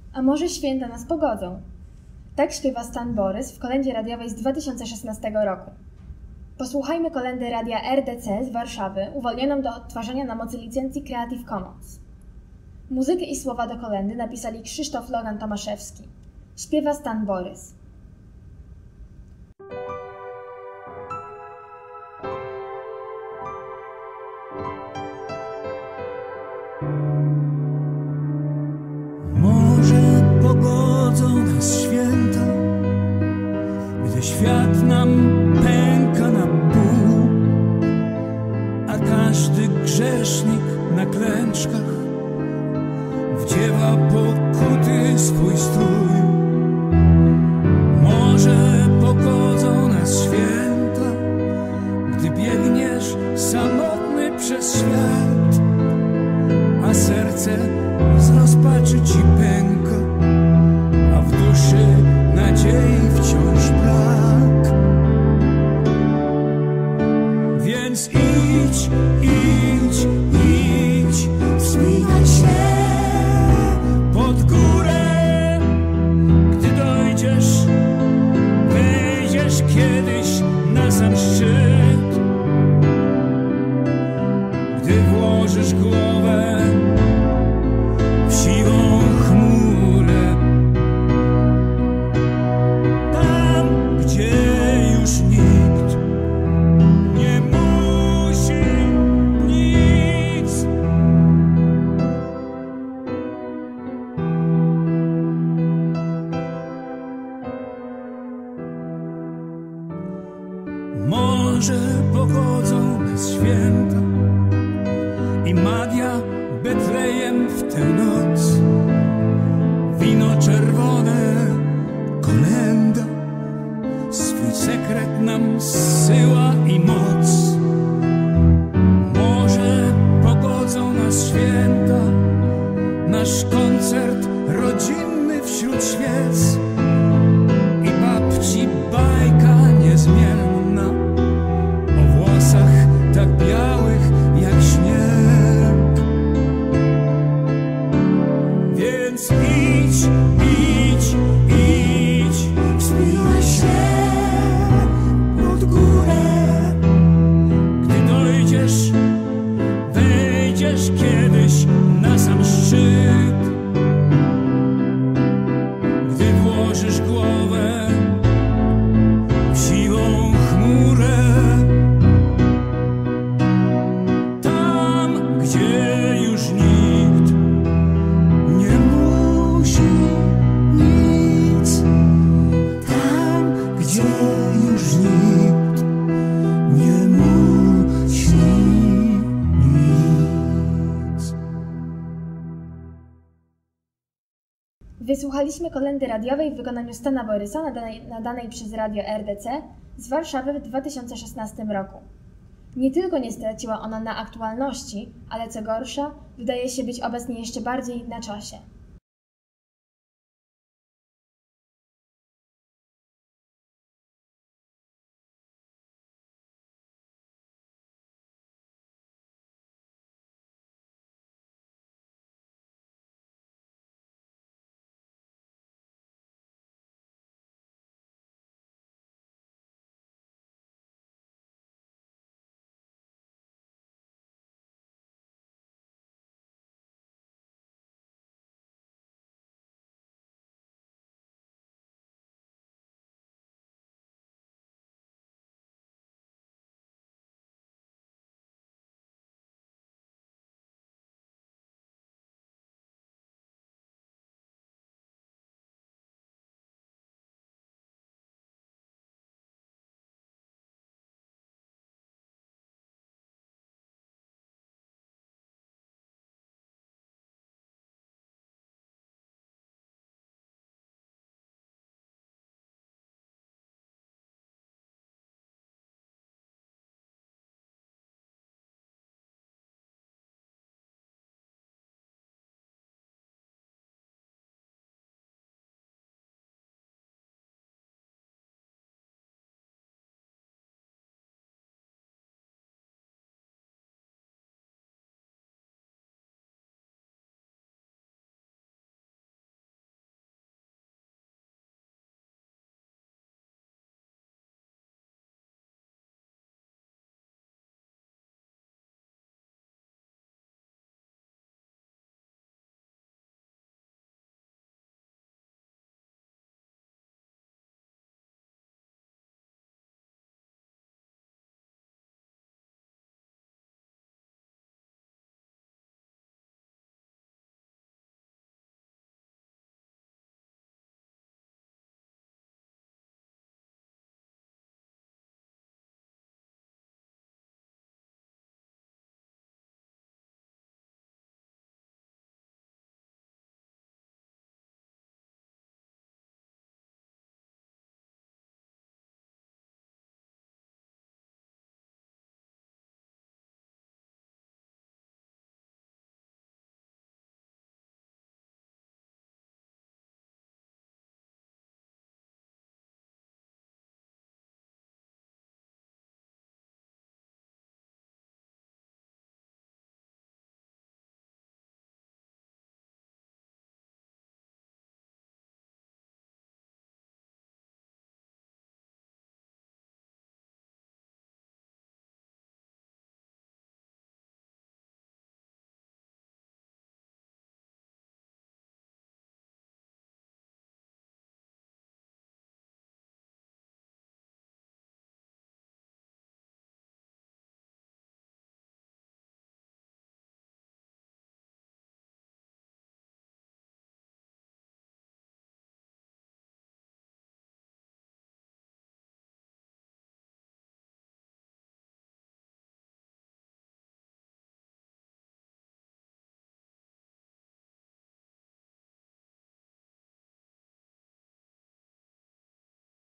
A może święta nas pogodzą? Tak śpiewa Stan Borys w kolędzie radiowej z 2016 roku. Posłuchajmy kolędy radia RDC z Warszawy, uwolnioną do odtwarzania na mocy licencji Creative Commons. Muzykę i słowa do kolędy napisali Krzysztof Logan-Tomaszewski. Śpiewa Stan Borys. Może pogodzą nas święta, gdy świat nam pęka na pół, a każdy grzesznik na klęczkach wdziewa pokuty swój strój. Może pogodzą nas święta, gdy biegniesz samotny przez świat, a serce z rozpaczy ci pęka, a w duszy nadziei wciąż brak. Więc idź, idź, idź, wspinaj się pod górę. Gdy dojdziesz, wejdziesz kiedyś na sam szczyt. Gdy włożysz głowę w siwą chmurę, tam, gdzie już nikt nie musi nic. Może pogodzą nas święta i magia Betlejem w tę noc. Wino czerwone, kolęda swój sekret nam zsyła i moc. Może pogodzą nas święta, nasz koncert rodzinny wśród świec i babci bajka niezmienna o włosach tak białych jak śnieg. Więc idź, idź, idź, wspinaj się pod górę. Gdy dojdziesz, wejdziesz kiedyś na sam szczyt. Gdy włożysz głowę w siwą chmurę, tam, gdzie już nikt nie musi nic. Tam, gdzie już nikt nie musi nic. Wysłuchaliśmy kolędy radiowej w wykonaniu Stana Borysa nadanej przez radio RDC z Warszawy w 2016 roku. Nie tylko nie straciła ona na aktualności, ale co gorsza, wydaje się być obecnie jeszcze bardziej na czasie.